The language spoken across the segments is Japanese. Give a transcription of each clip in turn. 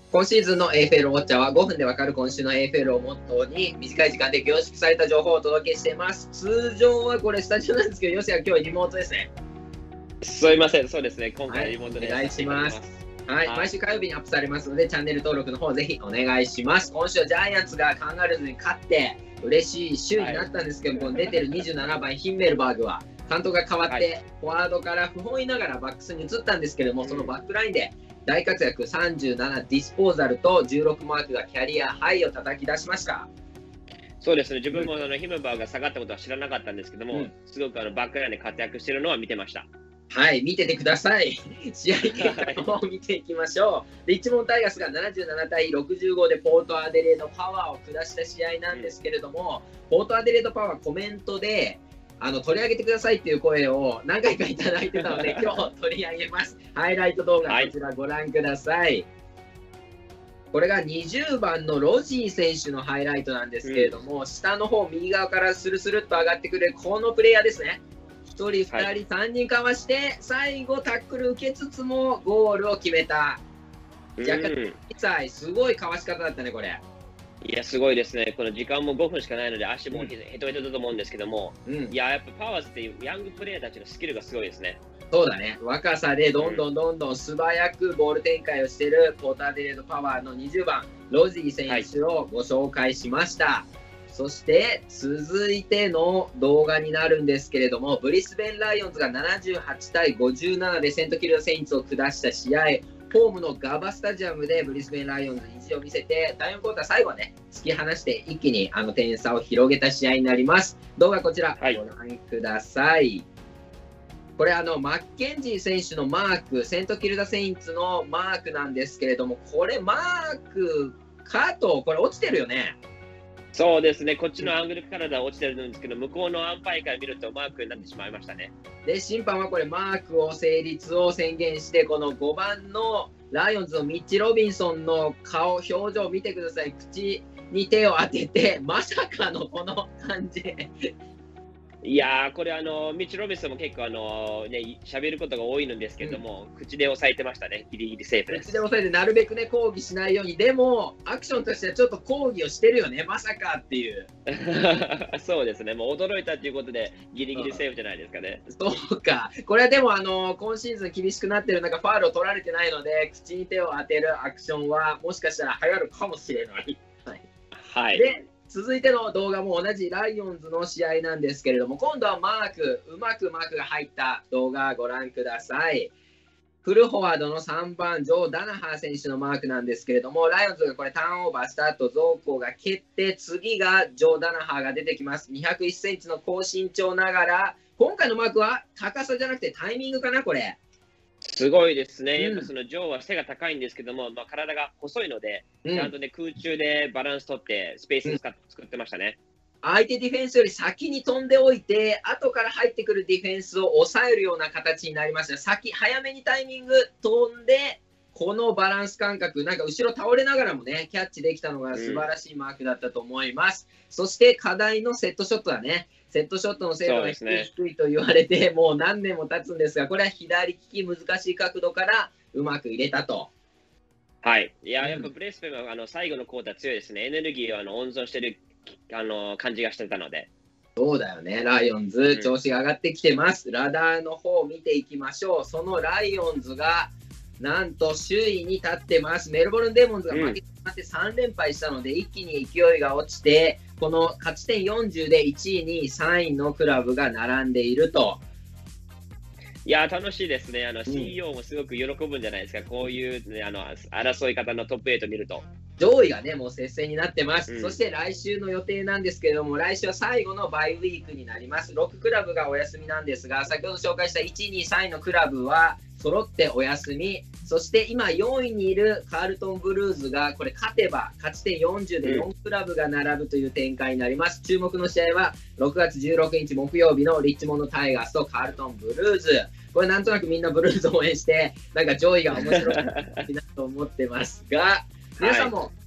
今シーズンの AFL ウォッチャーは5分でわかる今週の AFL をモットーに短い時間で凝縮された情報をお届けしています。通常はこれスタジオなんですけど、ヨシは今日リモートですね。 すいません、そうですね、今回リモートで、 お願いします。毎週火曜日にアップされますので、チャンネル登録の方ぜひお願いします。今週はジャイアンツがカンガルーズに勝って嬉しい週になったんですけども、出てる27番ヒンメルバーグは監督が変わって、フォワードから不本意ながらバックスに移ったんですけども、そのバックラインで大活躍、37ディスポーザルと16マークがキャリアハイを叩き出しました。 そうですね、自分もヒムバーが下がったことは知らなかったんですけども、すごくバックラインで活躍しているのは見てました。 はい、見ててください。試合結果を見ていきましょう。リッチモンドタイガースが77対65でポートアデレードパワーを下した試合なんですけれども、ポートアデレードパワーコメントで取り上げてくださいっていう声を何回かいただいてたので今日取り上げます。ハイライト動画こちらご覧ください。これが20番のロジー選手のハイライトなんですけれども、下の方右側からスルスルっと上がってくるこのプレイヤーですね。1人、2人、3人かわして最後タックル受けつつもゴールを決めた。若干すごいかわし方だったね、これ。 いや、すごいですね。この時間も5分しかないので、足もヘトヘトだと思うんですけども、いや、やっぱパワーズっていうヤングプレイヤーたちのスキルがすごいですね。 そうだね。若さでどんどん素早くボール展開をしているポーター・デレード・パワーの20番、ロジー選手をご紹介しました。そして続いての動画になるんですけれども、ブリスベン・ライオンズが78対57でセントキルド・セインツを下した試合、ホームのガバスタジアムでブリスベン・ライオンズに意地を見せて、第4クォーター最後はね、突き放して一気に点差を広げた試合になります。動画こちら、ご覧ください。これマッケンジー選手のマーク、セントキルダセインツのマークなんですけれども、これマークかと、これ落ちてるよね。 そうですね、こっちのアングルからは落ちてるんですけど、向こうのアンパイから見るとマークになってしまいましたね。で、 審判はこれマークを成立を宣言して、この5番のライオンズのミッチ・ロビンソンの顔、表情を見てください。口に手を当てて、まさかのこの感じ。 いやー、これミッチ・ロビンソンも結構喋ることが多いんですけども、口で押さえてましたね。ギリギリセーフです。 口で押さえて、なるべくね、抗議しないように。でも、アクションとしてはちょっと抗議をしてるよね。まさかっていう。 そうですね。もう驚いたということで、ギリギリセーフじゃないですかね。 そうか。これはでも、今シーズン厳しくなってる中、ファウルを取られてないので、口に手を当てるアクションは、もしかしたら流行るかもしれない。 はい。 で、続いての動画も同じライオンズの試合なんですけれども、今度はマーク、うまくマークが入った動画ご覧ください。フルフォワードの3番、ジョー・ダナハー選手のマークなんですけれども、ライオンズがこれターンオーバーした後、ゾーコーが蹴って、次がジョー・ダナハーが出てきます。201センチの高身長ながら、今回のマークは高さじゃなくてタイミングかな、これ。 すごいですね。やっぱそのジョーは背が高いんですけども、体が細いので、ちゃんとね、空中でバランス取ってスペース作ってましたね。 相手ディフェンスより先に飛んでおいて、後から入ってくるディフェンスを抑えるような形になりました。早めにタイミング飛んで、このバランス感覚、なんか後ろ倒れながらもね、キャッチできたのが素晴らしいマークだったと思います。そして課題のセットショットだね。セットショットの精度が低いと言われて、もう何年も経つんですが、これは左利き難しい角度からうまく入れたと。 はい。いや、やっぱブレスペンは最後のクォーター強いですね。エネルギーを温存してる感じがしてたので。 そうだよね。ライオンズ、調子が上がってきてます。ラダーの方を見ていきましょう。そのライオンズが、なんと首位に立ってます。メルボルン・デーモンズが負けてしまって3連敗したので、一気に勢いが落ちて、この勝ち点40で1位、2位、3位のクラブが並んでいると。 いや、楽しいですね。CEO もすごく喜ぶんじゃないですか。こういう、ね、争い方のトップ8見ると。 上位がね、もう接戦になってます。そして来週の予定なんですけれども、来週は最後のバイウィークになります。6クラブがお休みなんですが、先ほど紹介した1位、2位、3位のクラブは揃ってお休み。そして今4位にいるカールトンブルーズがこれ勝てば勝ち点40で4クラブが並ぶという展開になります。注目の試合は6月16日木曜日のリッチモンドタイガースとカールトンブルーズ。これなんとなくみんなブルーズを応援して、なんか上位が面白いなと思ってますが、皆さんも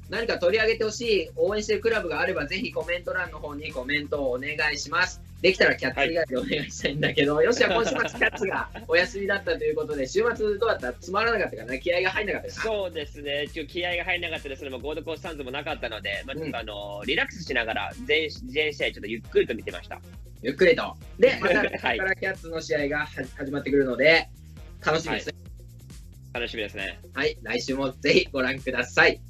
何か取り上げてほしい応援してるクラブがあれば、ぜひコメント欄の方にコメントをお願いします。できたらキャッツ以外でお願いしたいんだけど、よしは今週末キャッツがお休みだったということで、週末どうだった？つまらなかったかな？気合が入んなかったかな？ そうですね、気合が入らなかったですね、ゴールドコースタンズもなかったので、ちょっとリラックスしながら全試合ちょっとゆっくりと見てました。 ゆっくりと。で、またここからキャッツの試合が始まってくるので、楽しみですね。 楽しみですね。 はい、来週もぜひご覧ください。